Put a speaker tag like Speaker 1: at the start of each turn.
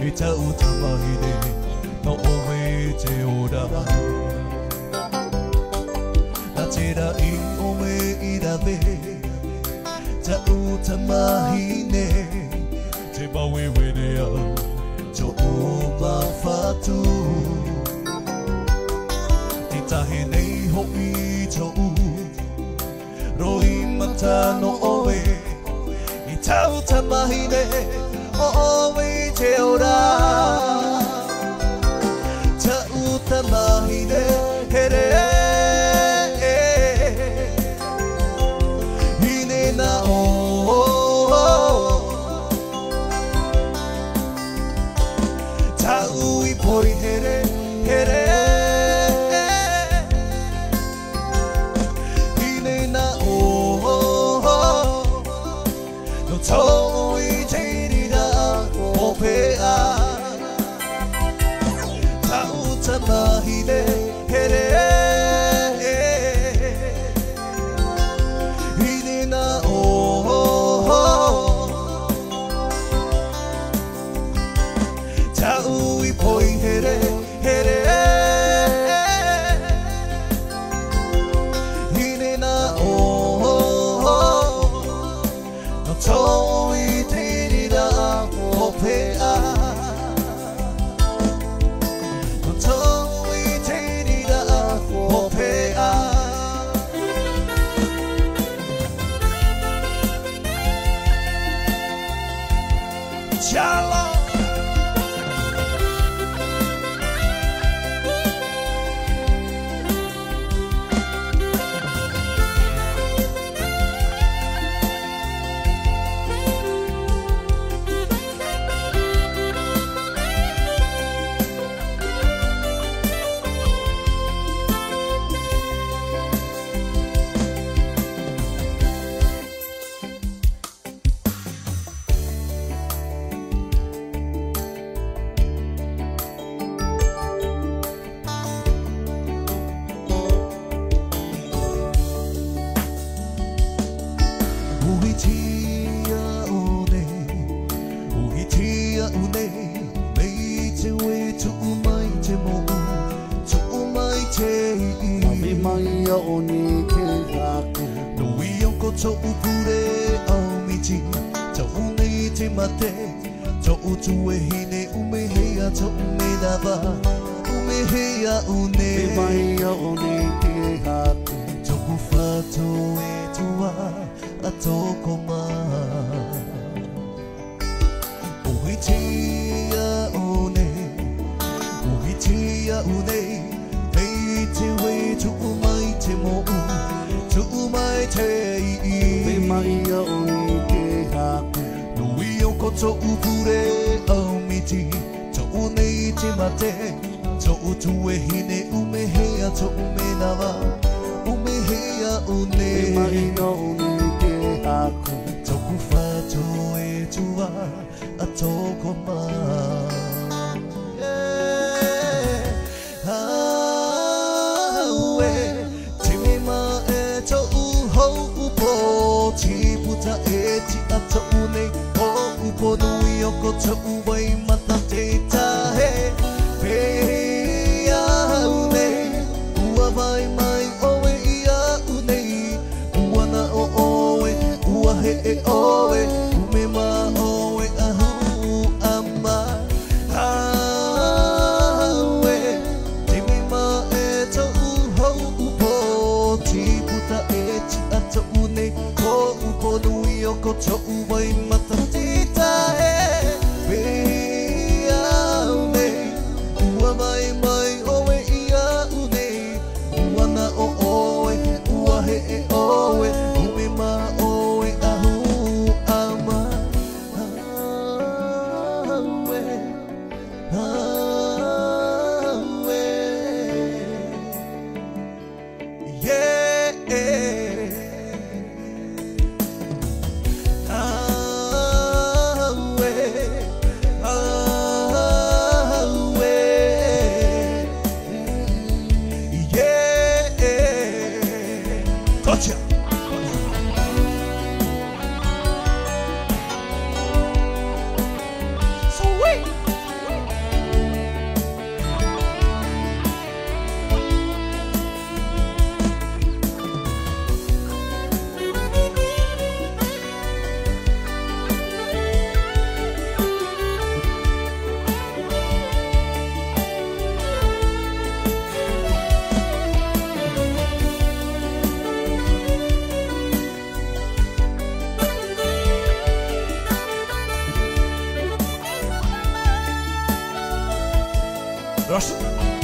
Speaker 1: ita utamahide no ome te ora Natira I ome irabe ta utamahine te bawe wenea to uba fatu Titahe nei ho'i to u Roi mata no oe Ita utamahine Owe te ora Ta utamahine here Hine na o Ta ui poi here Hine na o No toi te Mahide here Hine na o Ta ui poi here Hine na o No toi te rira o pea Shalom. So upure au miti Tau nei te mate Tau utue hine ume hea tau me dava Ume hea une
Speaker 2: Me mai au nei te haku
Speaker 1: Toku whato e tua a toko ma Uhitia une Uhitia une Nei te we tu umai te mo Tu umai te
Speaker 2: Me mai au nei te haku
Speaker 1: Nui o koto upure au miti Tau nei te mate Tau utue hine ume hea tau me nawa Ume hea une
Speaker 2: Me mai au nei te haku
Speaker 1: Toku whato e tua a toko ma Ti puta e ti ata une o upo nui o koto uwai mata te tahe Pea une ua vai mai oe ia une Ua na o oe ua he e oe Ume ma oe ahu ama Haue Te me ma e to uhou upo Ti puta e ti ata une Upo nui o koto uwai mata te tahe Pea une Ua mai mai oe ia une Ua na o oe Ua he e oe Ume ma oe ahu ama Haue Haue Yeah Gotcha. Sweet. Rush.